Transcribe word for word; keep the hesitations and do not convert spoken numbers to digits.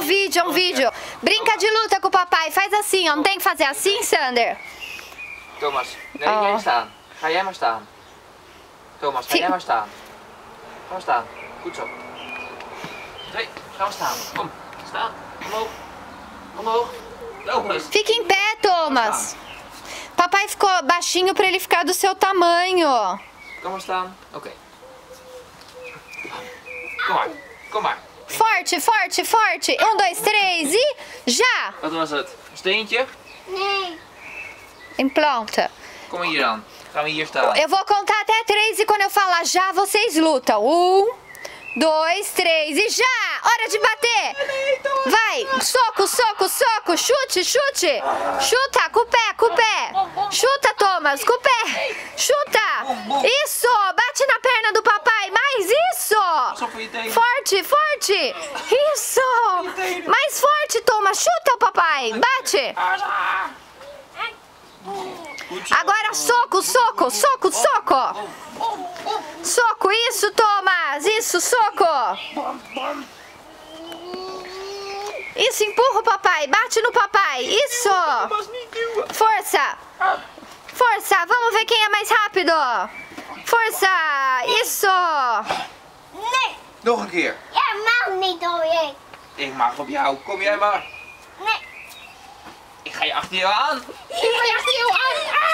vídeo, é um vídeo. Brinca de luta com o papai. Faz assim, ó. Não tem que fazer assim, Sander? Thomas, nee, oh. jij staan. Ga jij maar staan. Thomas, ga jij maar staan. Ga maar staan. Goed zo. Twee, ga maar staan. Kom, staan. Omhoog. Omhoog. Thomas. Fica em pé, Thomas. Papai ficou baixinho pra ele ficar do seu tamanho. Kom maar staan. Oké. Okay. Kom maar, kom maar. Forte, forte, forte. Um, dois, três e já! Wat was het? Een steentje? Nee. Implanta. Kom hier dan. Gaan we hier staan. Eu vou contar até três e quando eu falar já, vocês lutam. Um, dois, três e já! Hora de bater! Vai! Soco, soco, soco! Chute, chute! Chuta! Com o pé, com o pé! Chuta, Thomas! Com o pé! Chuta! Isso! Bate na perna do papai! Mais isso! Forte, forte! Isso! Mais forte, Thomas! Chuta o papai! Bate! Agora soco, soco, soco, soco! Soco, isso, Thomas! Isso, soco! Isso, empurra o papai! Bate no papai! Isso! Força! Força! Vamos ver quem é mais rápido! Força! Isso! Nee. Nog een keer. Jij mag niet door je. Ik mag op jou. Kom jij maar. Nee. Ik ga je achter jou aan. Ik ga je achter jou aan.